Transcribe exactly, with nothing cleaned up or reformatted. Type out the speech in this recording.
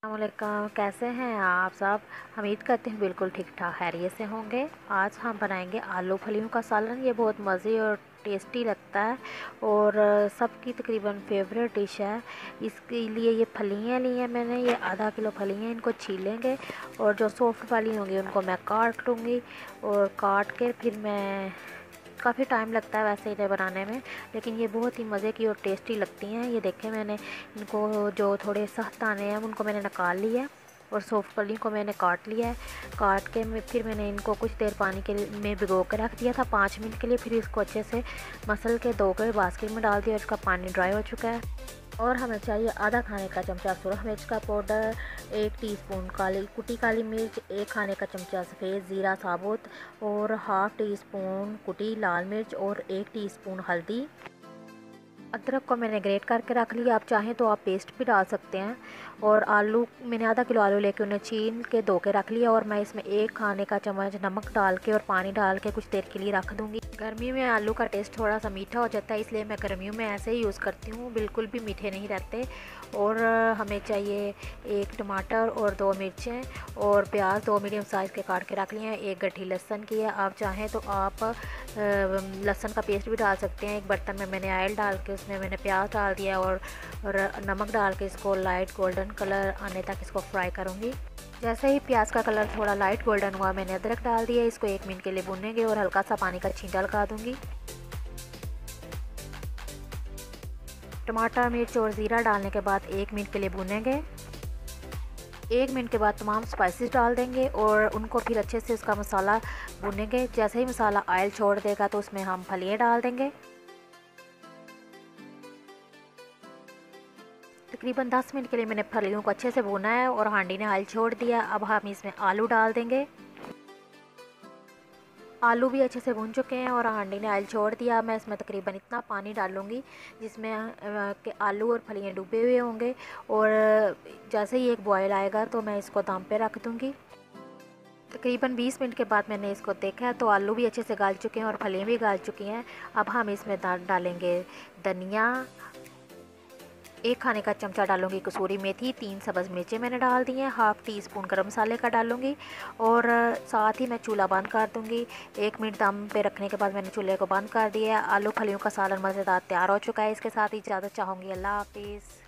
अस्सलामुअलैकुम, कैसे हैं आप सब। उम्मीद करते हैं बिल्कुल ठीक ठाक खैरियत से होंगे। आज हम बनाएंगे आलू फलियों का सालन। ये बहुत मज़े और टेस्टी लगता है और सबकी तकरीबन फेवरेट डिश है। इसके लिए ये फलियाँ ली हैं मैंने, ये आधा किलो फलियाँ, इनको छीलेंगे और जो सॉफ्ट वाली होंगी उनको मैं काट लूँगी। और काट के फिर मैं काफ़ी टाइम लगता है वैसे इन्हें बनाने में, लेकिन ये बहुत ही मज़े की और टेस्टी लगती हैं। ये देखें, मैंने इनको जो थोड़े सख्त दाने हैं उनको मैंने निकाल लिया है और सॉफ्ट फली को मैंने काट लिया है। काट के मैं फिर मैंने इनको कुछ देर पानी के में भिगो कर रख दिया था पाँच मिनट के लिए। फिर इसको अच्छे से मसल के धो कर बास्केट में डाल दिया और इसका पानी ड्राई हो चुका है। और हमें चाहिए आधा खाने का चमचा सुरख मिर्च का पाउडर, एक टीस्पून काली कुटी काली मिर्च, एक खाने का चमचा सफ़ेद ज़ीरा साबुत और हाफ़ टी स्पून कुटी लाल मिर्च और एक टीस्पून हल्दी। अदरक को मैंने ग्रेट करके रख लिया, आप चाहें तो आप पेस्ट भी डाल सकते हैं। और आलू मैंने आधा किलो आलू लेके उन्हें छील के धो के रख लिया और मैं इसमें एक खाने का चम्मच नमक डाल के और पानी डाल के कुछ देर के लिए रख दूँगी। गर्मी में आलू का टेस्ट थोड़ा सा मीठा हो जाता है, इसलिए मैं गर्मियों में ऐसे ही यूज़ करती हूँ, बिल्कुल भी मीठे नहीं रहते। और हमें चाहिए एक टमाटर और दो मिर्चें और प्याज दो मीडियम साइज़ के काट के रख लिए हैं। एक गड्ढी लहसुन की है, आप चाहें तो आप लहसुन का पेस्ट भी डाल सकते हैं। एक बर्तन में मैंने ऑयल डाल के उसमें मैंने प्याज डाल दिया और, और नमक डाल के इसको लाइट गोल्डन कलर आने तक इसको फ्राई करूँगी। जैसे ही प्याज का कलर थोड़ा लाइट गोल्डन हुआ मैंने अदरक डाल दिया, इसको एक मिनट के लिए भूनेंगे और हल्का सा पानी का छींटा लगा दूँगी। टमाटर मिर्च और ज़ीरा डालने के बाद एक मिनट के लिए भूनेंगे। एक मिनट के बाद तमाम स्पाइसेस डाल देंगे और उनको फिर अच्छे से उसका मसाला भूनेंगे। जैसे ही मसाला ऑयल छोड़ देगा तो उसमें हम फलियाँ डाल देंगे। तकरीबन दस मिनट के लिए मैंने फलियों को अच्छे से भूना है और हांडी ने ऑयल छोड़ दिया। अब हम इसमें आलू डाल देंगे। आलू भी अच्छे से भून चुके हैं और हांडी ने ऑयल छोड़ दिया। मैं इसमें तकरीबन इतना पानी डालूँगी जिसमें कि आलू और फलियाँ डूबे हुए होंगे। और जैसे ही एक बॉयल आएगा तो मैं इसको दम पे रख दूँगी। तकरीबन बीस मिनट के बाद मैंने इसको देखा है तो आलू भी अच्छे से गल चुके हैं और फलियाँ भी गल चुकी हैं। अब हम इसमें डालेंगे धनिया, एक खाने का चमचा डालूंगी कसूरी मेथी, तीन सब्ज़ मिर्चें मैंने डाल दी हैं, हाफ़ टी स्पून गरम मसाले का डालूंगी और साथ ही मैं चूल्हा बंद कर दूंगी। एक मिनट दम पे रखने के बाद मैंने चूल्हे को बंद कर दिया। आलू फलियों का सालन मज़ेदार तैयार हो चुका है। इसके साथ ही इजाज़त चाहूँगी। अल्लाह हाफिज़।